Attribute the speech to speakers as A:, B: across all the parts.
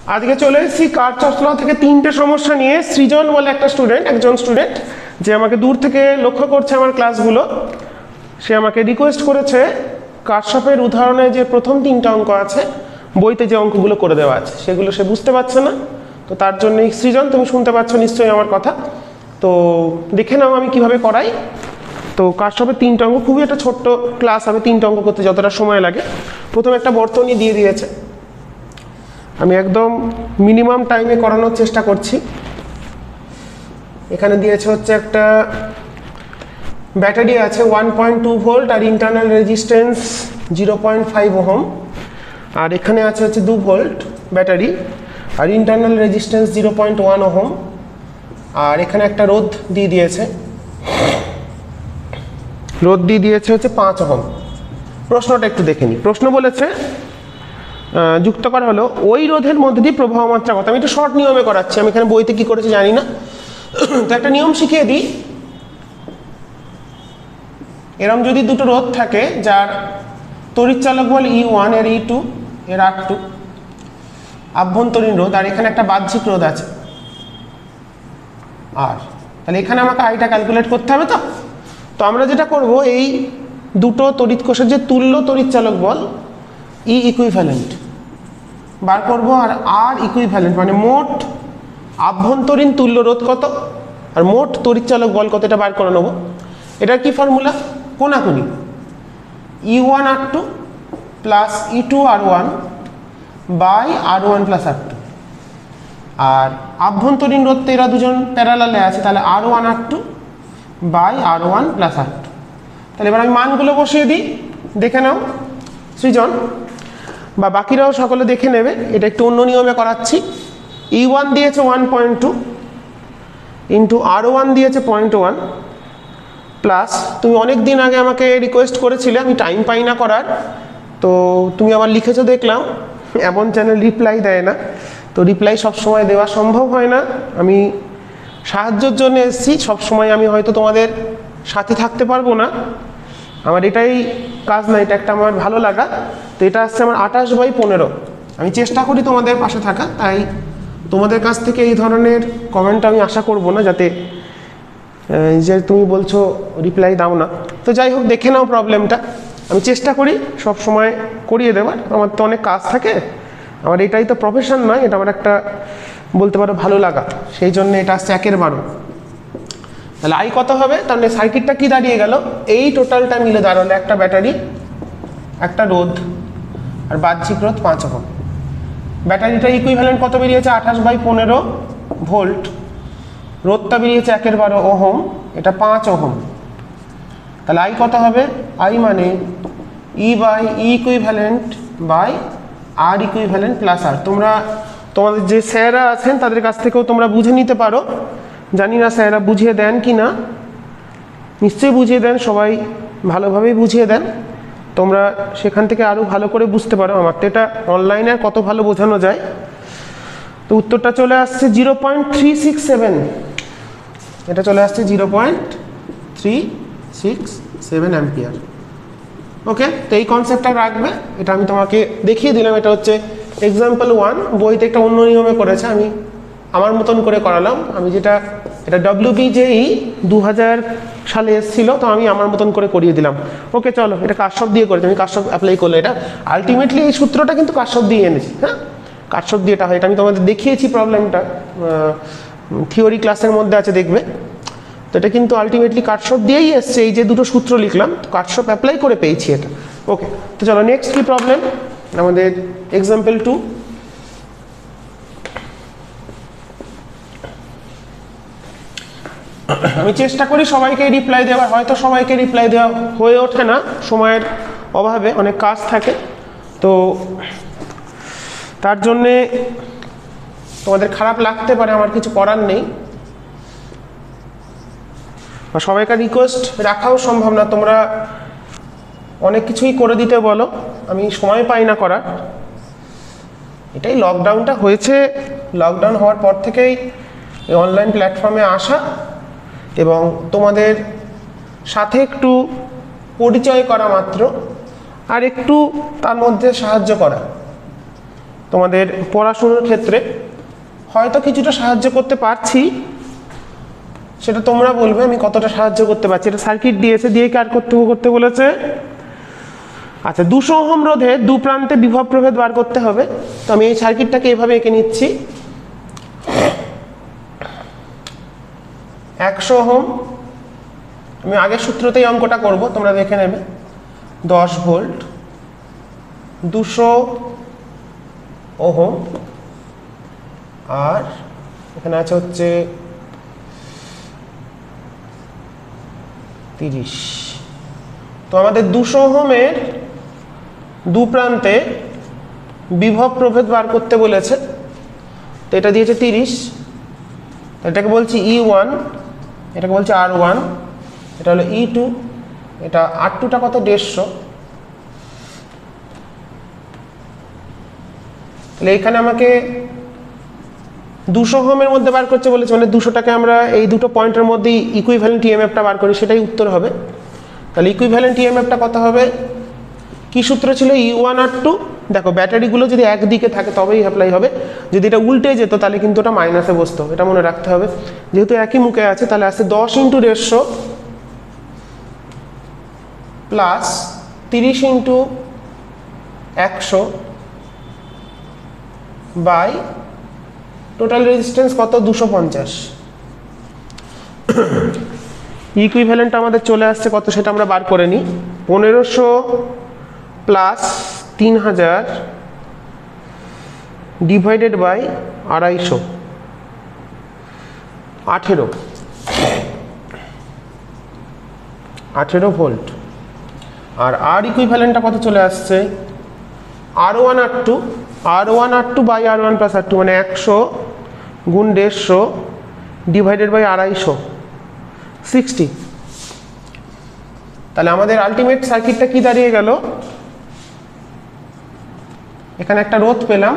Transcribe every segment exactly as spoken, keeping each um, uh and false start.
A: আজকে চলে এসেছি কার্যশালা থেকে তিনটে সমস্যা নিয়ে। সৃজন বলে একটা স্টুডেন্ট, একজন স্টুডেন্ট যে আমাকে দূর থেকে লক্ষ্য করছে আমার ক্লাসগুলো, সে আমাকে রিকোয়েস্ট করেছে কারশফের উদাহরণে যে প্রথম তিনটা অঙ্ক আছে বইতে যে অঙ্কগুলো করে দেওয়া আছে সেগুলো সে বুঝতে পারছে না। তো তার জন্যই সৃজন, তুমি শুনতে পাচ্ছ নিশ্চয়ই আমার কথা, তো দেখে নাও আমি কিভাবে করাই। তো কারশফের তিনটা অঙ্ক, খুবই একটা ছোট্ট ক্লাস হবে, তিনটা অঙ্ক করতে যতটা সময় লাগে। প্রথমে একটা বর্তনী দিয়ে দিয়েছে, আমি একদম মিনিমাম টাইমে করানোর চেষ্টা করছি। এখানে দিয়েছে হচ্ছে একটা ব্যাটারি আছে ওয়ান পয়েন্ট টু ভোল্ট আর internal resistance zero point five ohm, আর এখানে আছে হচ্ছে দু ভোল্ট ব্যাটারি আর internal resistance zero point one ohm, আর এখানে একটা রোধ দিয়ে দিয়েছে, রোধ দিয়ে দিয়েছে হচ্ছে পাঁচ ওহম। প্রশ্নটা একটু দেখে নিই। প্রশ্ন বলেছে যুক্ত করা হলো ওই রোধের মধ্যে দিয়ে প্রবাহ মাত্রা কত। আমি একটু শর্ট নিয়মে করাচ্ছি, আমি এখানে বইতে কি করেছে জানি না, তো একটা নিয়ম শিখিয়ে দিই। এরম যদি দুটো রোধ থাকে যার তড়িৎচালক বল ই ওয়ান এর ই টু এর আর টু আভ্যন্তরীণ রোধ, আর এখানে একটা বাহ্যিক রোধ আছে আর, তাহলে এখানে আমাকে আইটা ক্যালকুলেট করতে হবে। তো তো আমরা যেটা করব, এই দুটো তড়িৎ কোষের যে তুল্য তড়িৎচালক বল ই ইকুইভ্যালেন্ট বার করব, আর আর ইকুইভ্যালেন্ট মানে মোট আভ্যন্তরীণ তুল্য রোধ কত আর মোট তড়িৎচালক বল কত, এটা বার করে নেব। এটার কি ফর্মুলা? কোনাকুনি E one R two plus E two R one by R one plus R two, আর আভ্যন্তরীণ রোধ তো এরা দুজন প্যারালালে আছে, তাহলে R one R two by R one plus R two. তাহলে এবার আমি মানগুলো বসিয়ে দিই, দেখে নাও সৃজন, বা বাকিরাও সকলে দেখে নেবে। এটা একটু অন্য নিয়মে করাচ্ছি। ই ওয়ান দিয়েছে one point two into R one দিয়েছে পয়েন্ট ওয়ান প্লাস, তুমি অনেক দিন আগে আমাকে রিকোয়েস্ট করেছিলে, আমি টাইম পাই না করার, তো তুমি আবার লিখেছো দেখলাম। এমন চ্যানেল রিপ্লাই দেয় না, তো রিপ্লাই সবসময় দেওয়া সম্ভব হয় না। আমি সাহায্যের জন্য এসেছি, সবসময় আমি হয়তো তোমাদের সাথে থাকতে পারবো না, আমার এটাই কাজ না, এটা একটা আমার ভালো লাগা। তো এটা আসছে আমার আঠাশ বাই পনেরো। আমি চেষ্টা করি তোমাদের পাশে থাকা, তাই তোমাদের কাছ থেকে এই ধরনের কমেন্ট আমি আশা করব না, যাতে যে তুমি বলছো রিপ্লাই দাও না। তো যাই হোক, দেখে নাও প্রবলেমটা। আমি চেষ্টা করি সব সময় করিয়ে দেওয়ার, আমার তো অনেক কাজ থাকে, আমার এটাই তো প্রফেশন নয়, এটা আমার একটা বলতে পারো ভালো লাগা, সেই জন্য এটা আসছে একের বারো। তাহলে আই কত হবে? তাহলে সার্কিটটা কি দাঁড়িয়ে গেল? এই টোটালটা মিলে দাঁড়ালো একটা ব্যাটারি, একটা রোধ আর বাহ্যিক রোধ পাঁচ ওহম। ব্যাটারিটা ইকুইভ্যালেন্ট কত বেরিয়েছে? আঠাশ বাই পনেরো ভোল্ট। রোধটা বেরিয়েছে একের বারো ওহম, এটা পাঁচ ওহম। তাহলে আই কত হবে? আই মানে E by E equivalent by R equivalent plus R. তোমরা তোমাদের যে স্যাররা আছেন তাদের কাছ থেকেও তোমরা বুঝে নিতে পারো, জানি না স্যাররা বুঝিয়ে দেন কি না, নিশ্চয়ই বুঝিয়ে দেন, সবাই ভালোভাবেই বুঝিয়ে দেন, তোমরা সেখান থেকে আরও ভালো করে বুঝতে পারো। আমার তো এটা অনলাইনে কত ভালো বোঝানো যায়। তো উত্তরটা চলে আসছে zero point three six seven, এটা চলে আসছে zero point three six seven ampere. Okay, তো এই কনসেপ্টটা রাখবে, এটা আমি তোমাকে দেখিয়ে দিলাম। এটা হচ্ছে এক্সাম্পল ওয়ান, বইতে একটা অন্য নিয়মে করেছে, আমি আমার মতন করে করালাম। আমি যেটা এটা ডব্লিউবিজেই দু হাজার সালে এসেছিল, তো আমি আমার মতন করে করিয়ে দিলাম। ওকে চলো, এটা কারশফ দিয়ে করেছি, আমি কারশফ অ্যাপ্লাই করলে এটা আলটিমেটলি এই সূত্রটা কিন্তু কারশফ দিয়ে এনেছি। হ্যাঁ, কারশফ দিয়ে এটা হয়, এটা আমি তোমাদের দেখিয়েছি প্রবলেমটা, থিওরি ক্লাসের মধ্যে আছে দেখবে। তো এটা কিন্তু আলটিমেটলি কারশফ দিয়েই এসছে, এই যে দুটো সূত্র লিখলাম কারশফ অ্যাপ্লাই করে পেয়েছি এটা। ওকে, তো চলো নেক্সট কি প্রবলেম, আমাদের এক্সাম্পল টু। আমি চেষ্টা করি সবাইকে রিপ্লাই দেওয়ার, হয়তো সবাইকে রিপ্লাই দেওয়া হয়ে ওঠে না, সময়ের অভাবে অনেক কাজ থাকে, তো তার জন্যে তোমাদের খারাপ লাগতে পারে, আমার কিছু করার নেই। বা সবাইকার রিকোয়েস্ট রাখাও সম্ভব না, তোমরা অনেক কিছুই করে দিতে বলো, আমি সময় পাই না করার। এটাই লকডাউনটা হয়েছে, লকডাউন হওয়ার পর থেকেই এই অনলাইন প্ল্যাটফর্মে আসা এবং তোমাদের সাথে একটু পরিচয় করা মাত্র, আর একটু তার মধ্যে সাহায্য করা, তোমাদের পড়াশোনার ক্ষেত্রে হয়তো কিছুটা সাহায্য করতে পারছি, সেটা তোমরা বলবে আমি কতটা সাহায্য করতে পারছি। এটা সার্কিট দিয়েছে, দিয়ে কার করতে করতে বলেছে। আচ্ছা, দুশো ওহম রোধে দু প্রান্তে বিভব প্রভেদ বার করতে হবে। তো আমি এই সার্কিটটাকে এভাবে এঁকে নিচ্ছি। একশো ওহম, আমি আগের সূত্রতেই অঙ্কটা করব, তোমরা দেখে নেবে। দশ ভোল্ট, দুশো ওহম, আর এখানে আছে হচ্ছে তিরিশ। তো আমাদের দুশো ওহমের দু প্রান্তে বিভব প্রভেদ বার করতে বলেছে। তো এটা দিয়েছে তিরিশ, এটাকে বলছি ই ওয়ান, এটাকে বলছি আর ওয়ান, এটা হলো ই টু, এটা আর টুটা কত দেড়শো। তাহলে এখানে আমাকে দুশো ওহমের মধ্যে বার করতে বলেছে, মানে দুশোটাকে আমরা এই দুটো পয়েন্টের মধ্যেই ইকুইভ্যালেন্ট ইএমএফটা বার করি, সেটাই উত্তর হবে। তাহলে ইকুইভ্যালেন্ট ইএমএফটা কত হবে, কি সূত্র ছিল, ই ওয়ান আর টু। দেখো ব্যাটারিগুলো যদি একদিকে থাকে তবেই অ্যাপ্লাই হবে, যদি এটা উল্টে যেত তাহলে কিন্তু ওটা মাইনাসে বসতো, এটা মনে রাখতে হবে। যেহেতু একই মুখে আছে তাহলে আসছে দশ ইন্টু দেড়শো প্লাস তিরিশ ইন্টু একশো বাই টোটাল রেজিস্ট্যান্স কত, দুশো পঞ্চাশ। ইকুইভ্যালেন্ট আমাদের চলে আসছে কত, সেটা আমরা বার করে নিই। পনেরোশো প্লাস তিন হাজার ডিভাইডেড বাই আড়াইশো, আঠেরো আঠেরো ভোল্ট। আর আর ইকুইভ্যালেন্টটা কত চলে আসছে, R one R two, R one R two by R one plus R two, মানে একশো গুণ দেড়শো ডিভাইডেড বাই আড়াইশো, সিক্সটি। তাহলে আমাদের আলটিমেট সার্কিটটা কি দাঁড়িয়ে গেল, এখানে একটা রোধ পেলাম,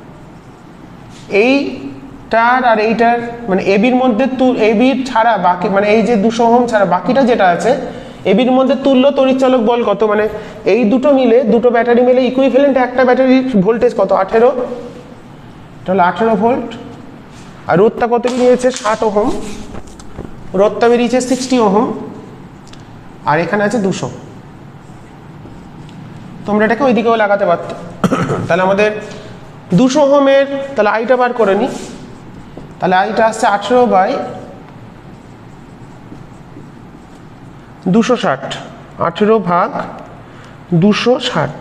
A: এইটার আর এইটার মানে এবির মধ্যে এবির ছাড়া বাকি, মানে এই যে দুশো ওহম ছাড়া বাকিটা যেটা আছে, এবির মধ্যে তুল্য তড়িৎচালক বল কত, মানে এই দুটো মিলে, দুটো ব্যাটারি মিলে ইকুইভ্যালেন্ট একটা ব্যাটারির ভোল্টেজ কত, আঠেরো, তাহলে আঠেরো ভোল্ট। আর রোধটা কত বেরিয়েছে, ষাট ওহম, রোধটা বেরিয়েছে সিক্সটি ওহম, আর এখানে আছে দুশো। তোমরা এটাকে ওইদিকেও লাগাতে পারতে। তাহলে আমাদের দুশো ওহমের তাহলে আইটা বার করে নিই। তাহলে আইটা আসছে আঠেরো বাই দুশো ষাট, আঠেরো ভাগ দুশো ষাট,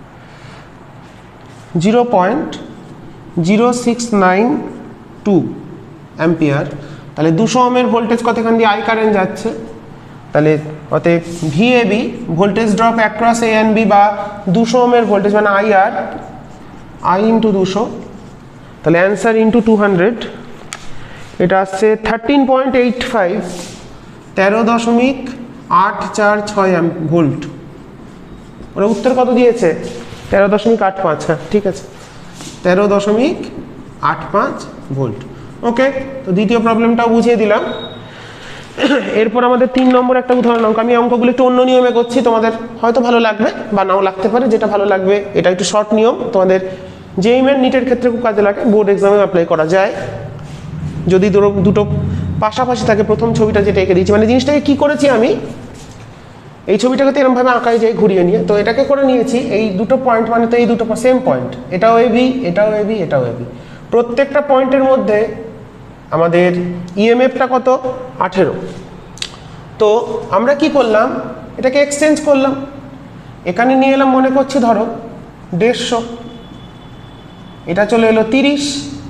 A: zero point zero six nine two ampere. তাহলে দুশো ওহমের ভোল্টেজ কত, এখান দিয়ে আই কারেন্ট যাচ্ছে, তাহলে অতএব VAB voltage drop across A and B, বা দুশো ওহমের ভোল্টেজ মানে আই আর, আই ইন্টু দুশো, তাহলে অ্যান্সার ইন্টু টু হান্ড্রেড, এটা আসছে থার্টিন পয়েন্ট এইট ফাইভ, তেরো দশমিক আট চার ছয় ভোল্ট। ওরা উত্তর কত দিয়েছে, তেরো দশমিক আট পাঁচ। হ্যাঁ ঠিক আছে, তেরো দশমিক আট পাঁচ ভোল্ট। ওকে, তো দ্বিতীয় প্রবলেমটাও বুঝিয়ে দিলাম। এরপর আমাদের তিন নম্বর একটা উদাহরণ অঙ্ক। আমি অঙ্কগুলো একটু অন্য নিয়মে করছি, তোমাদের হয়তো ভালো লাগবে বা নাও লাগতে পারে, যেটা ভালো লাগবে। এটা একটু শর্ট নিয়ম, তোমাদের জেইই মেন নিটের ক্ষেত্রে খুব কাজে লাগে, বোর্ড এক্সামে অ্যাপ্লাই করা যায় যদি দুটো পাশাপাশি থাকে। প্রথম ছবিটা যেটা এঁকে দিয়েছি, মানে জিনিসটাকে কী করেছি আমি, এই ছবিটাকে তো এরকমভাবে আঁকায় যাই ঘুরিয়ে নিয়ে, তো এটাকে করে নিয়েছি এই দুটো পয়েন্ট, মানে তো এই দুটো সেম পয়েন্ট, এটাও এবি, এটাও এবি, এটাও এবি। প্রত্যেকটা পয়েন্টের মধ্যে আমাদের ইএমএফটা কত, আঠেরো। তো আমরা কি করলাম, এটাকে এক্সচেঞ্জ করলাম, এখানে নিয়ে এলাম মনে করছি ধরো দেড়শো, এটা চলে এলো তিরিশ,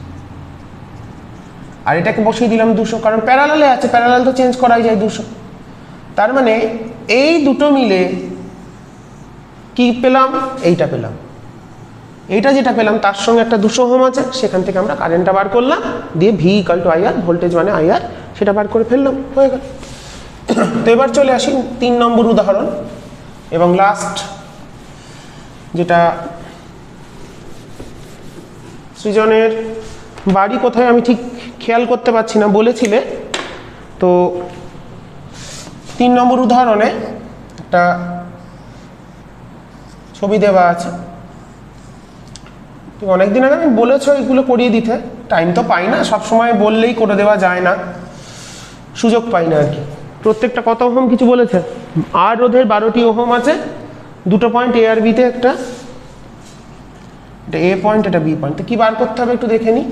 A: আর এটাকে বসিয়ে দিলাম দুশো, কারণ প্যারালালে আছে, প্যারালাল তো চেঞ্জ করাই যায় দুশো। তার মানে এই দুটো মিলে কি পেলাম, এইটা পেলাম, এইটা যেটা পেলাম তার সঙ্গে একটা দুশো ওহম আছে, সেখান থেকে আমরা কারেন্টটা বার করলাম, দিয়ে V equal to IR, voltage মানে আইআর, সেটা বার করে ফেললাম, হয়ে গেল। তো এবার চলে আসি তিন নম্বর উদাহরণ এবং লাস্ট, যেটা সৃজনের বাড়ি কোথায় আমি ঠিক খেয়াল করতে পারছি না, বলেছিলে। তো তিন নম্বর উদাহরণে একটা ছবি দেওয়া আছে, তুমি অনেকদিন আগে আমি বলেছো এইগুলো করিয়ে দিতে, টাইম তো পাই না, সবসময় বললেই করে দেওয়া যায় না, সুযোগ পাই না আর কি। প্রত্যেকটা কত ওহম কিছু বলেছে? আর রোধের বারোটি ওহম আছে, দুটো পয়েন্ট এ আর বিতে, একটা এটা এ পয়েন্ট, এটা বি পয়েন্ট। তো কি বার করতে হবে একটু দেখে নিই।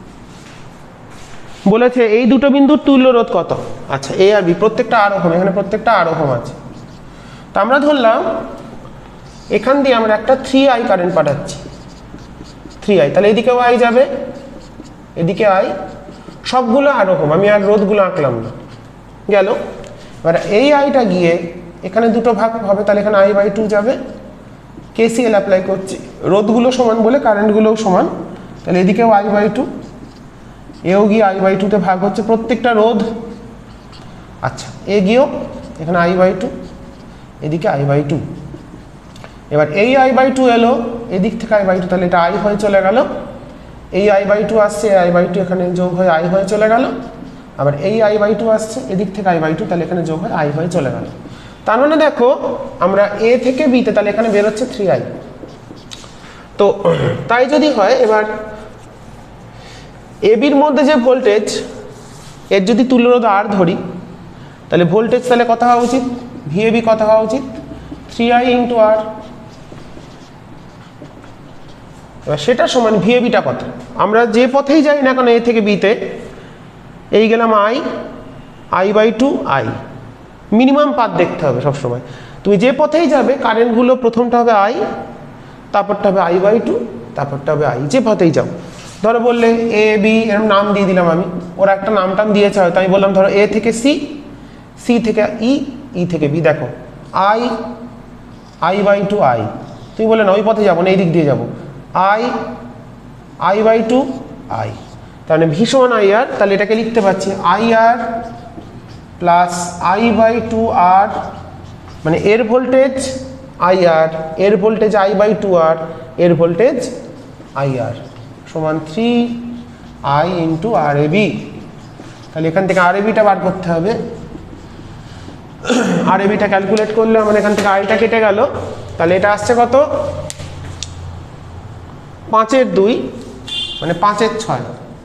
A: বলেছে এই দুটো বিন্দুর তুল্য রোধ কত। আচ্ছা, এ আর বি প্রত্যেকটা আর ওহম, এখানে প্রত্যেকটা আর ওহম আছে। তো আমরা ধরলাম এখান দিয়ে আমরা একটা থ্রি আই কারেন্ট পাঠাচ্ছি, থ্রি আই, তাহলে এদিকেও আই যাবে, এদিকে আই, সবগুলো আর ওহম, আমি আর রোধগুলো আঁকলাম না, গেল। এবার এই আইটা গিয়ে এখানে দুটো ভাগ হবে, তাহলে এখানে আই বাই টু যাবে, কেসিএল অ্যাপ্লাই করছি, রোধগুলো সমান বলে কারেন্টগুলোও সমান, তাহলে এদিকেও আই বাই টু, এও গিয়ে আই বাই টুতে ভাগ হচ্ছে প্রত্যেকটা রোধ। আচ্ছা, এ গিয়েও এখানে আই বাই টু, এদিকে আই বাই টু। এবার এই আই বাই টু এলো, এদিক থেকে আই বাই টু, তাহলে এটা আই হয়ে চলে গেল, এই আই বাই টু আসছে, আই বাই টু এখানে যোগ হয়ে আই হয়ে চলে গেল, আবার এই আই বাই টু আসছে, এদিক থেকে আই বাই টু, তাহলে এখানে যোগ হয়ে আই হয়ে চলে গেল। তার মানে দেখো আমরা এ থেকে বিতে, তাহলে এখানে বেরোচ্ছে থ্রি আই। তো তাই যদি হয়, এবার এ বির মধ্যে যে ভোল্টেজ, এর যদি তুল্যরোধ আর ধরি, তাহলে ভোল্টেজ তাহলে কত হওয়া উচিত, ভি এ বি কত হওয়া উচিত, থ্রি আই ইন্টু আর। এবার সেটা সমান ভি এ বিটা কত, আমরা যে পথেই যাই না কেন এ থেকে বিতে, এই গেলাম I, I by two I, minimum path দেখতে হবে সবসময়। তুমি যে পথেই যাবে কারেন্টগুলো প্রথমটা হবে আই, তারপরটা হবে আই বাই টু, তারপরটা হবে আই, যে পথেই যাও। ধরো বললে এ বি, এরকম নাম দিয়ে দিলাম আমি, ওরা একটা নাম টাম দিয়েছে হয়তো, আমি বললাম ধরো এ থেকে সি, সি থেকে ই, ই থেকে বি, দেখো I, I by two I, তুমি বললে না ওই পথে যাবো না, এই দিক দিয়ে যাবো, I, I by two I, তাহলে ভি সমান আই আর, তাহলে এটাকে লিখতে পারছি I R plus I by two R, মানে এর ভোল্টেজ আই আর, এর ভোল্টেজ আই বাই টু আর, এর ভোল্টেজ আই আর সমান three I into R A B. তাহলে এখান থেকে আর এ বিটা বার করতে হবে, আর এ বিটা ক্যালকুলেট করলে আমার এখান থেকে আইটা কেটে গেল, তাহলে এটা আসছে কত, পাঁচের দুই, মানে পাঁচের ছয়।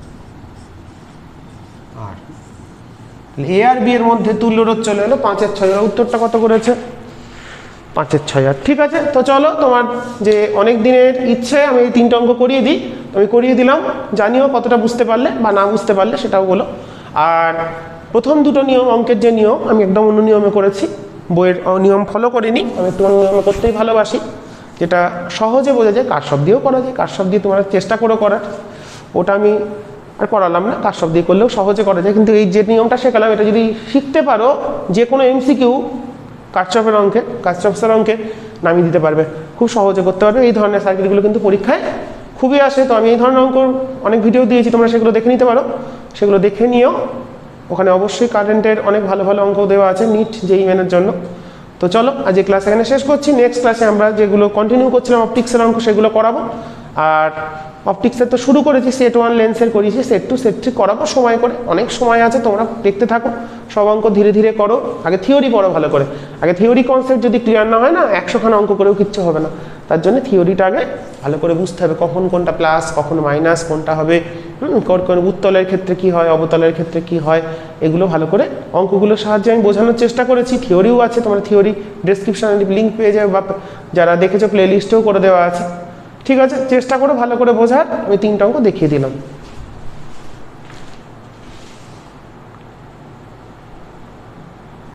A: আর এ আর বি এর মধ্যে তুল্যরোধ চলে এলো পাঁচের ছয়, উত্তরটা কত করেছে, পাঁচের ছয়। আর ঠিক আছে, তো চলো তোমার যে অনেক দিনের ইচ্ছে আমি এই তিনটে অঙ্ক করিয়ে দিই, আমি করিয়ে দিলাম, জানিও কতটা বুঝতে পারলে বা না বুঝতে পারলে সেটাও বলো। আর প্রথম দুটো নিয়ম, অঙ্কের যে নিয়ম, আমি একদম অন্য নিয়মে করেছি, বইয়ের নিয়ম ফলো করিনি, আমি একটু অন্য নিয়মে করতেই ভালোবাসি, যেটা সহজে বোঝা যায়, কার সব দিয়েও করা যায়, কার সব দিয়ে তোমরা চেষ্টা করো করার, ওটা আমি আর করালাম না, কার সব দিয়ে করলেও সহজে করা যায়। কিন্তু এই যে নিয়মটা শেখালাম, এটা যদি শিখতে পারো, যে কোনো এমসিকিউ কারচপের অঙ্কে, কারচপসের অঙ্কে নামিয়ে দিতে পারবে, খুব সহজে করতে পারবে। এই ধরনের সার্কিটগুলো কিন্তু পরীক্ষায় খুবই আসে, তো আমি এই ধরনের অঙ্ক অনেক ভিডিও দিয়েছি, তোমরা সেগুলো দেখে নিতে পারো, সেগুলো দেখে নিও। ওখানে অবশ্যই কারেন্টের অনেক ভালো ভালো অঙ্ক দেওয়া আছে নিট জেই মেনের জন্য। তো চলো আজ এই ক্লাস এখানে শেষ করছি, নেক্সট ক্লাসে আমরা যেগুলো কন্টিনিউ করছিলাম অপটিক্সের অঙ্ক, সেগুলো করাবো। আর অপটিক্সের তো শুরু করেছি, সেট ওয়ান লেন্সের করিয়েছি, সেট টু সেট থ্রি করাবো সময় করে, অনেক সময় আছে, তোমরা দেখতে থাকো, সব অঙ্ক ধীরে ধীরে করো, আগে থিওরি পড়ো ভালো করে, আগে থিওরি কনসেপ্ট যদি ক্লিয়ার না হয় না, একশোখানা অঙ্ক করেও কিচ্ছু হবে না, তার জন্য থিওরিটা আগে ভালো করে বুঝতে হবে, কখন কোনটা প্লাস কখন মাইনাস কোনটা হবে, হুম কোন কোন উত্তলের ক্ষেত্রে কি হয়, অবতলের ক্ষেত্রে কি হয়, এগুলো ভালো করে অঙ্কগুলোর সাহায্যে আমি বোঝানোর চেষ্টা করেছি। থিওরিও আছে, তোমরা থিওরি ডেসক্রিপশনে লিঙ্ক পেয়ে যাবে, বা যারা দেখেছো প্লে লিস্টেও করে দেওয়া আছে। ঠিক আছে, চেষ্টা করো ভালো করে বোঝার, আমি তিনটা অঙ্ক দেখিয়ে দিলাম।